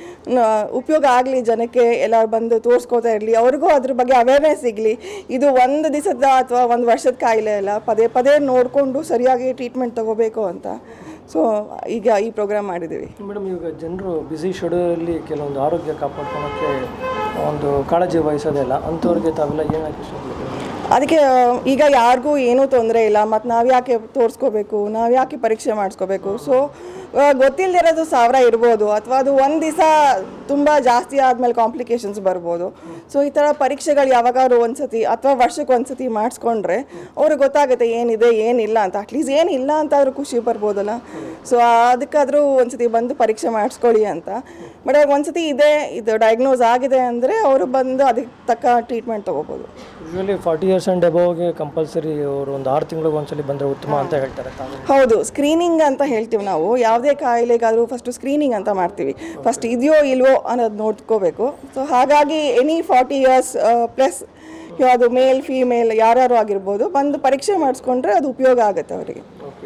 ಉಪಯೋಗ ಆಗಲಿ, ಜನಕ್ಕೆ ಎಲ್ಲರೂ ಬಂದು ತೋರಿಸ್ಕೋತಾ ಇರಲಿ, ಅವ್ರಿಗೂ ಅದ್ರ ಬಗ್ಗೆ ಅವೇರ್ನೆಸ್ ಸಿಗಲಿ. ಇದು ಒಂದು ದಿವಸದ ಅಥವಾ ಒಂದು ವರ್ಷದ ಕಾಯಿಲೆ ಅಲ್ಲ, ಪದೇ ಪದೇ ನೋಡಿಕೊಂಡು ಸರಿಯಾಗಿ ಟ್ರೀಟ್ಮೆಂಟ್ ತೊಗೋಬೇಕು ಅಂತ. ಸೊ ಈಗ ಈ ಪ್ರೋಗ್ರಾಮ್ ಮಾಡಿದ್ದೀವಿ. ಮೇಡಮ್, ಈಗ ಜನರು ಬ್ಯುಸಿ ಶೆಡ್ಯೂಲಲ್ಲಿ ಕೆಲವೊಂದು ಆರೋಗ್ಯ ಕಾಪಾಡ್ಕೊಳಕ್ಕೆ ಒಂದು ಕಾಳಜಿ ವಹಿಸೋದಿಲ್ಲ, ಅಂಥವ್ರಿಗೆ ತಾವೆಲ್ಲ ಏನಕ್ಕೆ ಇಷ್ಟಪಡ್ತೀವಿ? ಅದಕ್ಕೆ ಈಗ ಯಾರಿಗೂ ಏನೂ ತೊಂದರೆ ಇಲ್ಲ, ಮತ್ತು ನಾವು ಯಾಕೆ ತೋರಿಸ್ಕೋಬೇಕು, ನಾವು ಯಾಕೆ ಪರೀಕ್ಷೆ ಮಾಡಿಸ್ಕೋಬೇಕು? ಸೊ ಗೊತ್ತಿಲ್ಲದಿರೋದು 1000 ಇರ್ಬೋದು, ಅಥವಾ ಅದು ಒಂದು ದಿವಸ ತುಂಬ ಜಾಸ್ತಿ ಆದಮೇಲೆ ಕಾಂಪ್ಲಿಕೇಶನ್ಸ್ ಬರ್ಬೋದು. ಸೊ ಈ ಥರ ಪರೀಕ್ಷೆಗಳು ಯಾವಾಗಾದ್ರು ಒಂದು ಸತಿ ಅಥವಾ ವರ್ಷಕ್ಕೆ ಒಂದು ಸತಿ ಮಾಡಿಸ್ಕೊಂಡ್ರೆ ಅವ್ರಿಗೆ ಗೊತ್ತಾಗುತ್ತೆ ಏನಿದೆ ಏನಿಲ್ಲ ಅಂತ. ಅಟ್ಲೀಸ್ಟ್ ಏನಿಲ್ಲ ಅಂತಾದರೂ ಖುಷಿ ಬರ್ಬೋದಲ್ಲ. ಸೊ ಅದಕ್ಕಾದರೂ ಒಂದು ಸತಿ ಬಂದು ಪರೀಕ್ಷೆ ಮಾಡಿಸ್ಕೊಳ್ಳಿ ಅಂತ. ಬಟ್ ಒಂದು ಸತಿ ಇದು ಡಯಾಗ್ನೋಸ್ ಆಗಿದೆ ಅಂದರೆ ಅವರು ಬಂದು ಅದಕ್ಕೆ ತಕ್ಕ ಟ್ರೀಟ್ಮೆಂಟ್ ತೊಗೋಬೋದು. ಯೂಶ್ವಲಿ 40 years ಆ್ಯಂಡ್ ಅಬೋವ್ಗೆ ಕಂಪಲ್ಸರಿ ಅವರು ಒಂದು 6 ತಿಂಗಳಿಗೆ ಒಂದ್ಸಲಿ ಬಂದರೆ ಉತ್ತಮ ಅಂತ ಹೇಳ್ತಾರೆ. ಹೌದು, ಸ್ಕ್ರೀನಿಂಗ್ ಅಂತ ಹೇಳ್ತೀವಿ ನಾವು. ಯಾವುದೇ ಕಾಯಿಲೆಗಾದರೂ ಫಸ್ಟು ಸ್ಕ್ರೀನಿಂಗ್ ಅಂತ ಮಾಡ್ತೀವಿ. ಫಸ್ಟ್ ಇದೆಯೋ ಇಲ್ವೋ ಅನ್ನೋದು ನೋಡ್ಕೋಬೇಕು. ಸೊ ಹಾಗಾಗಿ ಎನಿ 40 years ಪ್ಲಸ್ ಅದು ಮೇಲ್ ಫೀಮೇಲ್ ಯಾರ್ಯಾರು ಆಗಿರ್ಬೋದು, ಬಂದು ಪರೀಕ್ಷೆ ಮಾಡಿಸ್ಕೊಂಡ್ರೆ ಅದು ಉಪಯೋಗ ಆಗುತ್ತೆ ಅವರಿಗೆ.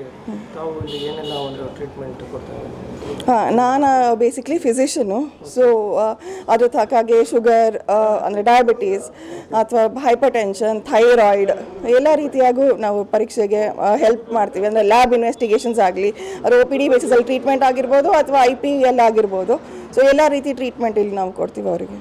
ನಾನು ಬೇಸಿಕ್ಲಿ ಫಿಸಿಷಿಯನು. ಸೊ ಅದ್ರ ತಕ್ಕಾಗೆ ಶುಗರ್ ಅಂದರೆ ಡಯಾಬಿಟೀಸ್ ಅಥವಾ ಹೈಪರ್ ಟೆನ್ಷನ್, ಥೈರಾಯ್ಡ್ ಎಲ್ಲ ರೀತಿಯಾಗೂ ನಾವು ಪರೀಕ್ಷೆಗೆ ಹೆಲ್ಪ್ ಮಾಡ್ತೀವಿ. ಅಂದರೆ ಲ್ಯಾಬ್ ಇನ್ವೆಸ್ಟಿಗೇಷನ್ಸ್ ಆಗಲಿ, ಅದು OPD ಬೇಸಿಸಲ್ಲಿ ಟ್ರೀಟ್ಮೆಂಟ್ ಆಗಿರ್ಬೋದು ಅಥವಾ IPL ಆಗಿರ್ಬೋದು. ಸೊ ಎಲ್ಲ ರೀತಿ ಟ್ರೀಟ್ಮೆಂಟ್ ಇಲ್ಲಿ ನಾವು ಕೊಡ್ತೀವಿ ಅವರಿಗೆ.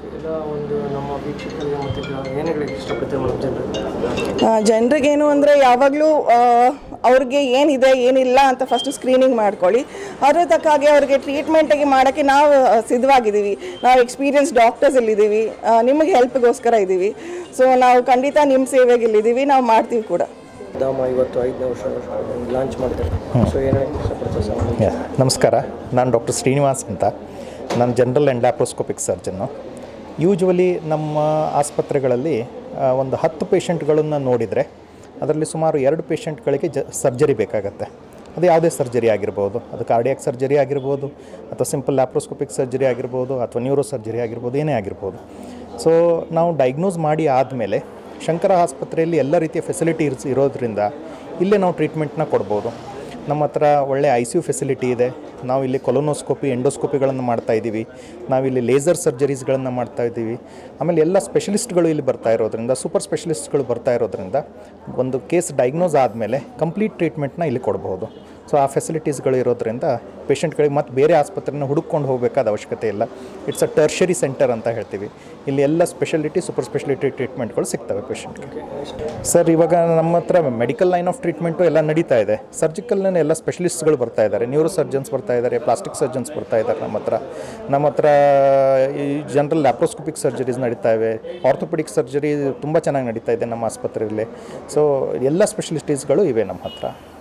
ಜನರಿಗೇನು ಅಂದರೆ ಯಾವಾಗಲೂ ಅವ್ರಿಗೆ ಏನಿದೆ ಏನಿಲ್ಲ ಅಂತ ಫಸ್ಟು ಸ್ಕ್ರೀನಿಂಗ್ ಮಾಡ್ಕೊಳ್ಳಿ. ಅದ್ರ ತಕ್ಕಾಗೆ ಅವ್ರಿಗೆ ಟ್ರೀಟ್ಮೆಂಟಿಗೆ ಮಾಡೋಕ್ಕೆ ನಾವು ಸಿದ್ಧವಾಗಿದ್ದೀವಿ. ನಾವು ಎಕ್ಸ್ಪೀರಿಯನ್ಸ್ ಡಾಕ್ಟರ್ಸ್ ಇಲ್ಲಿದ್ದೀವಿ, ನಿಮಗೆ ಹೆಲ್ಪ್ಗೋಸ್ಕರ ಇದ್ದೀವಿ. ಸೊ ನಾವು ಖಂಡಿತ ನಿಮ್ಮ ಸೇವೆಗೆ ಇಲ್ಲಿದ್ದೀವಿ, ನಾವು ಮಾಡ್ತೀವಿ ಕೂಡ. ಧಾಮ ಇವತ್ತು 5ನೇ ವರ್ಷ ಲಾಂಚ್ ಮಾಡ್ತಾರೆ. ಸೊ ನಮಸ್ಕಾರ, ನಾನು ಡಾಕ್ಟರ್ ಶ್ರೀನಿವಾಸ್ ಅಂತ. ನಾನು general and laparoscopic surgeon. Usually ನಮ್ಮ ಆಸ್ಪತ್ರೆಗಳಲ್ಲಿ ಒಂದು 10 ಪೇಷಂಟ್ಗಳನ್ನು ನೋಡಿದರೆ ಅದರಲ್ಲಿ ಸುಮಾರು 2 ಪೇಷಂಟ್ಗಳಿಗೆ ಸರ್ಜರಿ ಬೇಕಾಗತ್ತೆ. ಅದು ಯಾವುದೇ ಸರ್ಜರಿ ಆಗಿರ್ಬೋದು, ಅದು ಕಾರ್ಡಿಯಾಕ್ ಸರ್ಜರಿ ಆಗಿರ್ಬೋದು, ಅಥವಾ ಸಿಂಪಲ್ ಲ್ಯಾಪ್ರೋಸ್ಕೋಪಿಕ್ ಸರ್ಜರಿ ಆಗಿರ್ಬೋದು, ಅಥವಾ ನ್ಯೂರೋ ಸರ್ಜರಿ ಆಗಿರ್ಬೋದು, ಏನೇ ಆಗಿರ್ಬೋದು. ಸೊ ನಾವು ಡಯಾಗ್ನೋಸ್ ಮಾಡಿ ಆದಮೇಲೆ ಶಂಕರ ಆಸ್ಪತ್ರೆಯಲ್ಲಿ ಎಲ್ಲ ರೀತಿಯ ಫೆಸಿಲಿಟೀಸ್ ಇರೋದ್ರಿಂದ ಇಲ್ಲೇ ನಾವು ಟ್ರೀಟ್ಮೆಂಟ್ನ ಕೊಡ್ಬೋದು. ನಮ್ಮ ಹತ್ರ ಒಳ್ಳೆ ICU ಫೆಸಿಲಿಟಿ ಇದೆ. ನಾವು ಇಲ್ಲಿ ಕೊಲೊನೋಸ್ಕೋಪಿ, ಎಂಡೋಸ್ಕೋಪಿಗಳನ್ನು ಮಾಡ್ತಾಯಿದ್ದೀವಿ. ನಾವಿಲ್ಲಿ ಲೇಸರ್ ಸರ್ಜರೀಸ್ಗಳನ್ನು ಮಾಡ್ತಾಯಿದ್ದೀವಿ. ಆಮೇಲೆ ಎಲ್ಲ ಸ್ಪೆಷಲಿಸ್ಟ್ಗಳು ಇಲ್ಲಿ ಬರ್ತಾ ಇರೋದ್ರಿಂದ, ಸೂಪರ್ ಸ್ಪೆಷಲಿಸ್ಟ್ಗಳು ಬರ್ತಾ ಇರೋದ್ರಿಂದ ಒಂದು ಕೇಸ್ ಡಯಾಗ್ನೋಸ್ ಆದಮೇಲೆ ಕಂಪ್ಲೀಟ್ ಟ್ರೀಟ್ಮೆಂಟ್ನ ಇಲ್ಲಿ ಕೊಡ್ಬೋದು. ಸೊ ಆ ಫೆಸಿಲಿಟೀಸ್ಗಳು ಇರೋದ್ರಿಂದ ಪೇಷಂಟ್ಗಳಿಗೆ ಮತ್ತು ಬೇರೆ ಆಸ್ಪತ್ರೆನ ಹುಡುಕೊಂಡು ಹೋಗಬೇಕಾದ ಅವಶ್ಯಕತೆ ಇಲ್ಲ. ಇಟ್ಸ್ ಅ ಟರ್ಷರಿ ಸೆಂಟರ್ ಅಂತ ಹೇಳ್ತೀವಿ. ಇಲ್ಲಿ ಎಲ್ಲ ಸ್ಪೆಷಾಲಿಟಿ, ಸೂಪರ್ ಸ್ಪೆಷಾಲಿಟಿ ಟ್ರೀಟ್ಮೆಂಟ್ಗಳು ಸಿಗ್ತವೆ ಪೇಷಂಟ್ಗೆ. ಸರ್, ಇವಾಗ ನಮ್ಮ ಹತ್ರ ಮೆಡಿಕಲ್ ಲೈನ್ ಆಫ್ ಟ್ರೀಟ್ಮೆಂಟು ಎಲ್ಲ ನಡೀತಾ ಇದೆ. ಸರ್ಜಿಕಲ್ನ ಎಲ್ಲ ಸ್ಪೆಷಲಿಸ್ಟ್ಗಳು ಬರ್ತಾ ಇದ್ದಾರೆ, ನ್ಯೂರೋ ಸರ್ಜನ್ಸ್ ಬರ್ತಾ ಇದ್ದಾರೆ, ಪ್ಲಾಸ್ಟಿಕ್ ಸರ್ಜನ್ಸ್ ಬರ್ತಾ ಇದ್ದಾರೆ. ನಮ್ಮ ಹತ್ರ ಈ ಜನರಲ್ ಲ್ಯಾಪ್ರೋಸ್ಕೋಪಿಕ್ ಸರ್ಜರೀಸ್ ನಡೀತಾ ಇವೆ. ಆರ್ಥೋಪೆಡಿಕ್ ಸರ್ಜರಿ ತುಂಬ ಚೆನ್ನಾಗಿ ನಡೀತಾ ಇದೆ ನಮ್ಮ ಆಸ್ಪತ್ರೆಯಲ್ಲಿ. ಸೊ ಎಲ್ಲ ಸ್ಪೆಷಲಿಸ್ಟೀಸ್ಗಳು ಇವೆ ನಮ್ಮ ಹತ್ರ.